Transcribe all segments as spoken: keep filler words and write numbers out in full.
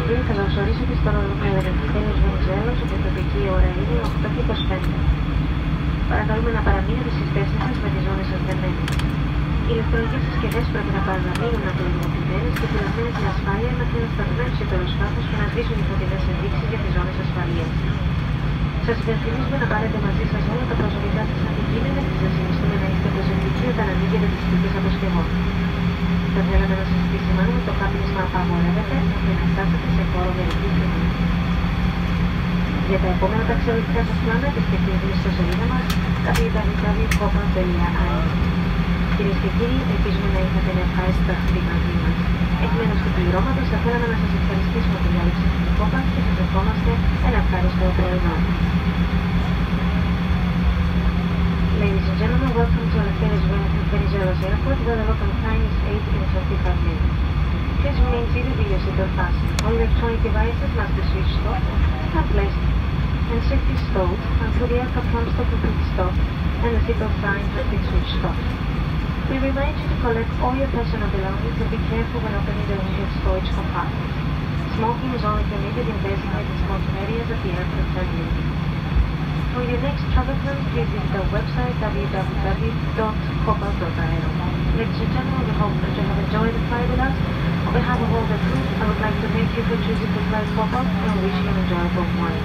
Αγαπητοί, καλωσορίσατε στο αεροδρόμιο Ελευθέριος Βενιζέλος, όπου η τοπική ώρα είναι οκτώ και είκοσι πέντε. Παρακαλούμε να παραμείνετε στις θέσεις σας με τις ζώνες σας δεμένες. Οι ηλεκτρονικές συσκευές πρέπει να παραμείνουν απολυμνοποιημένες και φυλαγμένες με ασφάλεια μέχρι να σταθμεύσει το αεροσκάφος και να σβήσουν οι φωτεινές ενδείξεις για τις ζώνες ασφαλείας. Σας υπενθυμίζουμε να πάρετε μαζί σας όλα τα προσωπικά σας αντικείμενα και σας συνιστούμε να είστε προσεκτικοί όταν ανοίγετε τις πηγές αποσκευών. Θα θέλαμε να σας επισημάνουμε ότι το κάπνισμα απαγορεύεται μέχρι να φτάσετε σε χώρο μερικής τιμής. Για τα επόμενα ταξιδιωτικά σας πλάνα επισκεφτείτε στο σελίδα μας double-u double-u double-u τελεία copa τελεία ae. Κυρίες και κύριοι, ελπίζουμε να είχατε ένα ευχάριστο ταξίδι μαζί μας. Εκ μέρους του πληρώματος θα θέλαμε να σας ευχαριστήσουμε για τη διάλεξη στην Κόπα και σας ευχόμαστε ένα ευχάριστο πρωινό. Ladies and gentlemen, welcome to Eleftherios Venizelos Airport, where the local time is eight and thirty-five minutes. Please remain seated with your seatbelt fastened. All electronic devices must be switched off and placed and safety stowed until the aircraft comes to complete stop and the seatbelt sign has been switched off. We remind you to collect all your personal belongings and be careful when opening the overhead storage compartment. Smoking is only permitted in designated smoking areas at the airport terminal. For your next travel plans, please visit our website double-u double-u double-u dot copa dot aero. Ladies and gentlemen, we hope that you have enjoyed the flight with us. On behalf of all the crew, I would like to thank you for choosing to fly Copa and wish you an enjoyable morning.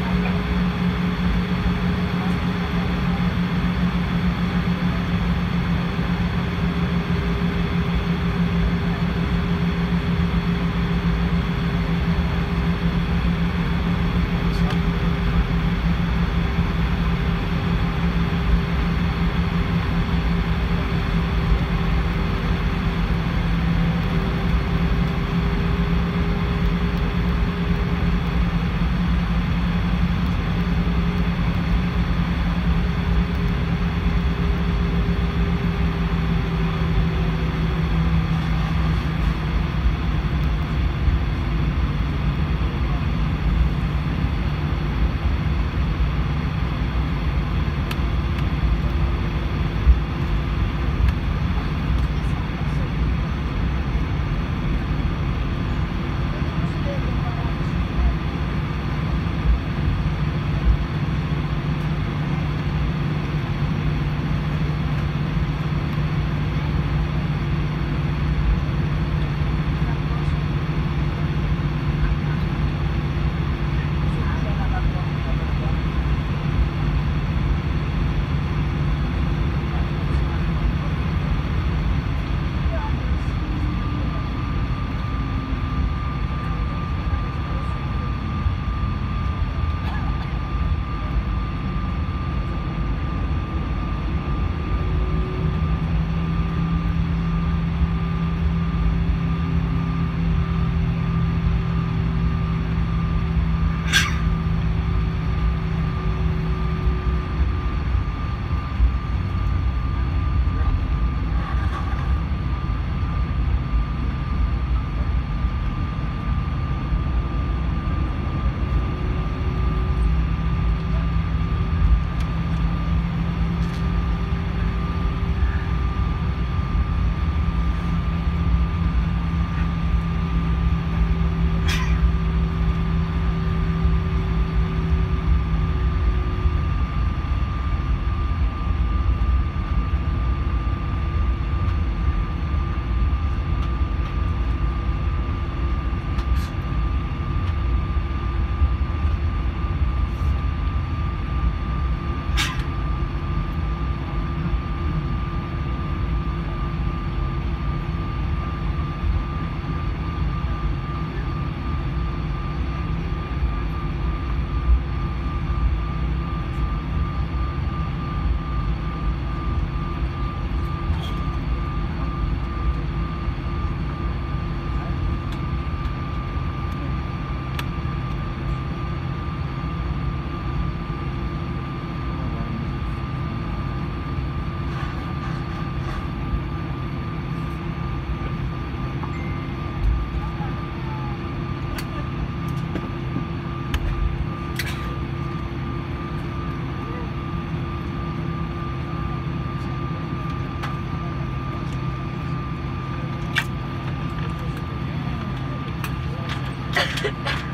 Ha ha ha!